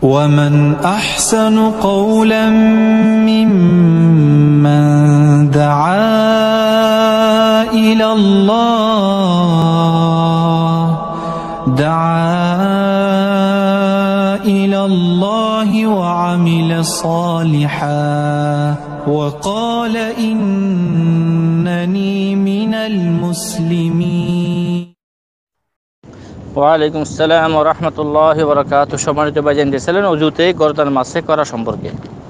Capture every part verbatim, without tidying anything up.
ومن أحسن قولا ممن دعا إلى الله دعا إلى الله وعمل صالحا وقال إنني من المسلمين. ওয়ালাইকুম আসসালাম ওয়া রাহমাতুল্লাহি ওয়া বারাকাতুহু। সম্মানিত ভাইজান, দিয়েছিলেন অজুতে গর্দান মাসে করা সম্পর্কে।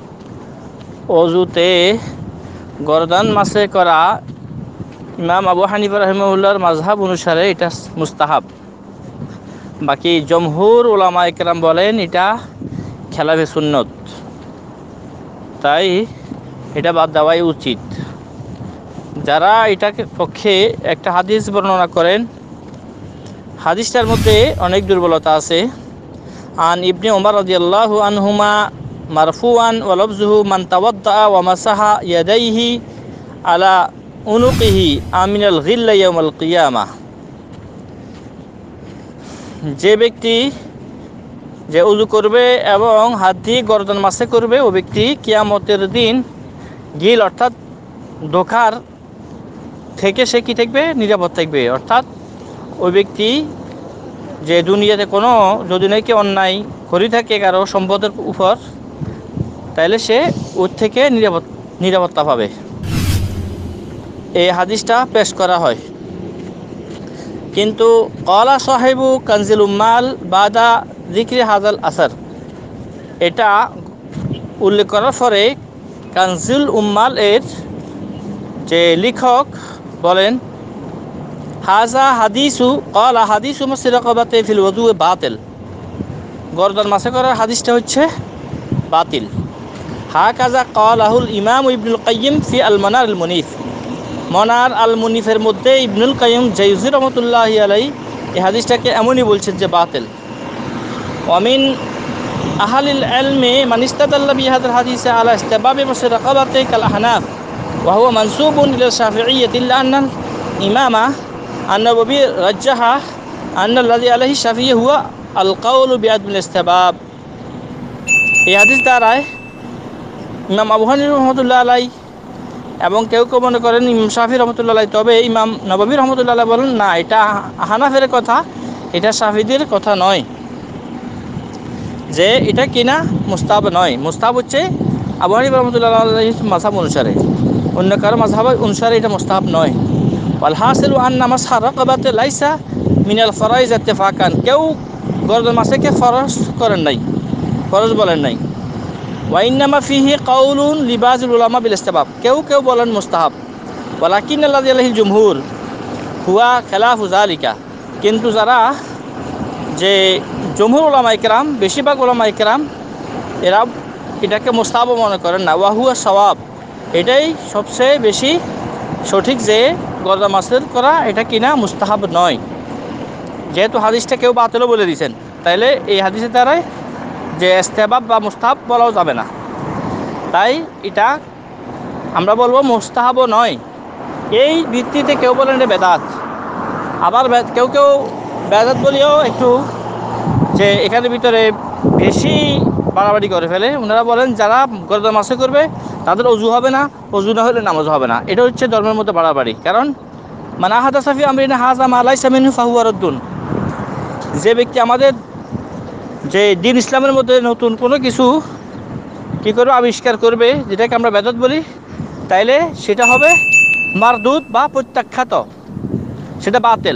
অজুতে গর্দান মাসে করা ইমাম আবু হানিফা রাহিমাহুল্লাহর মাযহাব অনুসারে এটা মুস্তাহাব। বাকি জমহুর উলামা ইকরাম বলেন এটা খেলাফে সুন্নত, তাই এটা বাদ দেওয়াই উচিত। যারা এটাকে পক্ষে একটা হাদিস বর্ণনা করেন, হাদিসটার মধ্যে অনেক দুর্বলতা আছে। আন ইবনে উমর রাদিয়াল্লাহু আনহুমা মারফুআন ওয়া লফযুহু মান তাওয়াদ্দা ওয়া মাসাহা ইয়াদাইহি আলা উনুকিহি আমিনাল গিল্লা ইয়াউমাল কিয়ামাহ। যে ব্যক্তি যে উযু করবে এবং হাত দিয়ে গর্দন মাসে করবে, ও ব্যক্তি কিয়ামতের দিন গিল অর্থাৎ ধোঁকার থেকে সে কি থাকবে? নিরাপদ থাকবে। অর্থাৎ ওই ব্যক্তি যে দুনিয়াতে কোনো যদি নাকি অন্যায় করে থাকে কারো সম্পদের উপর, তাহলে সে ওর থেকে নিরাপদ নিরাপত্তা পাবে। এই হাদিসটা পেশ করা হয়, কিন্তু ক্বালা সাহিবু কানজিল উম্মাল বাদা যিকরি হাযাল আসার, এটা উল্লেখ করার পরে কানজিল উম্মাল এর যে লেখক বলেন হাজা হাদিসু ক্বালা হাদিসু মুসরাকাবাতে ফিল ওযু বাতিল, গর্দান মাসে করার হাদিসটা হচ্ছে বাতিল। হাকাযা ক্বালাহুল ইমাম ইবনুল কাইয়্যিম ফি আল মানার আল মুনিফ, মানার আল মুনিফের মধ্যে ইবনুল কাইয়্যিম জাওযী রাহমাতুল্লাহি আলাইহি এই হাদিসটাকে এমনই বলছেন যে বাতিল। ওয়া মিন আহলিল ইলমি মান ইসতাদাল্লা বিহাদাল হাদিস আলা ইসতিবাবি মুসরাকাবাতি কাল আহনাফ ওয়া হুয়া মানসুবুন ইলা শাফিঈয়্যাতি ইল্লা আন্না ইমামা আন-নববী রাজ্জাহা আন্নাল্লাযী আলাইহি শাফিঈ হুয়া আল কাউলু বিআদমিল ইসতিবাব। এই হাদিস দ্বারায় ইমাম আবু হানিফা রাহমাতুল্লাহি আলাইহি এবং কেউ কেউ মনে করেন ইমাম শাফিঈ রাহমাতুল্লাহি আলাইহি, তবে ইমাম নববী রাহমাতুল্লাহি আলাইহি বলেন না, এটা হানাফির কথা, এটা শাফিঈদের কথা নয়, যে এটা কিনা মুস্তাহাব নয়। মুস্তাহাব হচ্ছে আবু হানিফা রাহমাতুল্লাহি আলাইহির মাযহাব অনুসারে, অন্য কারো মাযহাব অনুসারে এটা মুস্তাহাব নয়। ওয়াল হাসিলু আন্না মাসহা রাকাবাতি লাইসা মিনাল ফরাইজ ইত্তিফাকান, কেউ গর্দন মাসেকে ফরজ করেন নাই, ফরজ বলেন নাই। ওয়া ইন্নামা ফিহি কাউলুন লিবাযিল উলামা বিল ইসতিবাব, কেউ কেউ বলেন মুস্তাহাব। ওয়ালাকিন্নাল্লাযী আলাইহিল জুমহুর হুয়া খিলাফু যালিকা, কিন্তু যারা যে জমহুর উলামা ইকরাম, বেশিরভাগ উলামা ইকরাম এরা এটাকে মুস্তাহাব মনে করেন না। ওয়া হুয়া সাওয়াব, এটাই সবচেয়ে বেশি সঠিক যে গর্দান মাসের করা এটা কিনা মুস্তাহাব নয়। যেহেতু হাদিসটা কেউ বাতিলও বলে দিয়েছেন, তাইলে এই হাদিসের দ্বারাই যে ইসতিহবাব বা মুস্তাহাব বলাও যাবে না, তাই এটা আমরা বলবো মুস্তাহাবও নয়। এই ভিত্তিতে কেউ বলেন এটা বেদাত, আবার কেউ কেউ বেদাত বলিও একটু যে এখানের ভিতরে বেশি বাড়াবাড়ি করে ফেলে। ওনারা বলেন যারা গর্দান মাসে করবে তাদের অজু হবে না, অজু না হলে নামাজ হবে না। এটা হচ্ছে ধর্মের মধ্যে বাড়াবাড়ি। কারণ মান আহাদাসা ফি আমরিনা হাযা মা লাইসা মিনহু ফাহুয়া রাদ্দুন, যে ব্যক্তি আমাদের যে দিন ইসলামের মধ্যে নতুন কোনো কিছু কী করবে আবিষ্কার করবে, যেটাকে আমরা বেদাত বলি, তাইলে সেটা হবে মারদুদ বা প্রত্যাখ্যাত, সেটা বাতিল।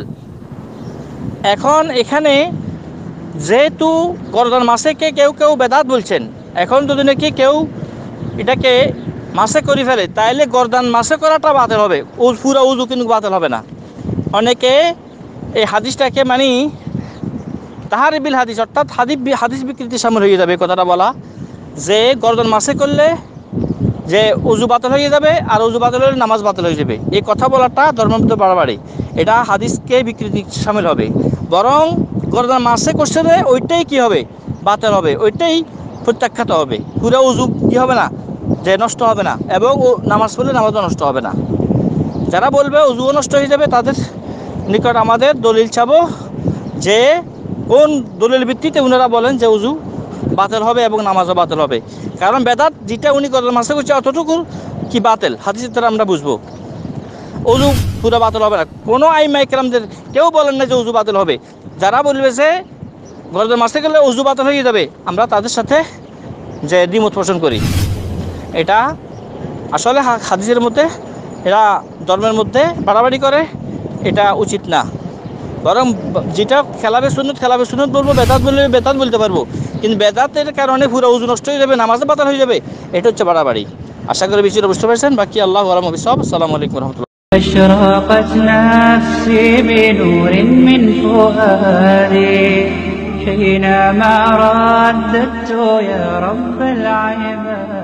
এখন এখানে যেহেতু গর্দান মাসেকে কেউ কেউ বেদাত বলছেন, এখন যদি নাকি কেউ এটাকে মাসে করে ফেলে তাইলে গর্দান মাসে করাটা বাতিল হবে, ও পুরো উজু কিন্তু বাতিল হবে না। অনেকে এই হাদিসটাকে মানে তাহারিবিল হাদিস অর্থাৎ হাদিস হাদিস বিকৃতি সামিল হয়ে যাবে কথাটা বলা, যে গর্দান মাসে করলে যে উজু বাতিল হয়ে যাবে আর উজু বাতিল হলে নামাজ বাতিল হয়ে যাবে, এই কথা বলাটা ধর্মের মধ্যে বাড়াবাড়ি, এটা হাদিসকে বিকৃতি সামিল হবে। বরং গর্দান মাসে করছে ওইটাই কি হবে? বাতিল হবে, ওইটাই প্রত্যাখ্যাত হবে, পুরো উজু কী হবে না, যে নষ্ট হবে না, এবং নামাজ পড়লে নামাজও নষ্ট হবে না। যারা বলবে উজুও নষ্ট হয়ে যাবে তাদের নিকট আমাদের দলিল চাবো যে কোন দলিল ভিত্তিতে ওনারা বলেন যে উজু বাতিল হবে এবং নামাজও বাতিল হবে। কারণ বেদাত যেটা উনি করার মাসে করছে অতটুকু কি বাতিল, হাদিসের দ্বারা আমরা বুঝবো। অজু পুরো বাতিল হবে না, কোনো আইমা ইকরামদের কেউ বলেন না যে অজু বাতিল হবে। যারা বলবে যে গরদের মাসে গেলে অজু বাতিল হয়ে যাবে, আমরা তাদের সাথে যে দ্বিমত পোষণ করি। এটা আসলে হাদিসের মধ্যে, এরা ধর্মের মধ্যে বাড়াবাড়ি করে, এটা উচিত না। বরং যেটা খেলাবে সুন্নত খেলাবে সুন্নত বলবো, বেদাত বললে বেদাত বলতে পারবো, কিন্তু বেদাতের কারণে পুরো ওযু নষ্ট হয়ে যাবে, নামাজে বাতিল হয়ে যাবে, এটা হচ্ছে বাড়াবাড়ি। আশা করি বিষয়টা বুঝতে পারছেন। বাকি আল্লাহ আ'লামু বিসওয়াব। আসসালামু আলাইকুম ওয়া রাহমাতুল্লাহ। أشرقت نفسي بنور من فؤادي حينما رددت يا رب العباد.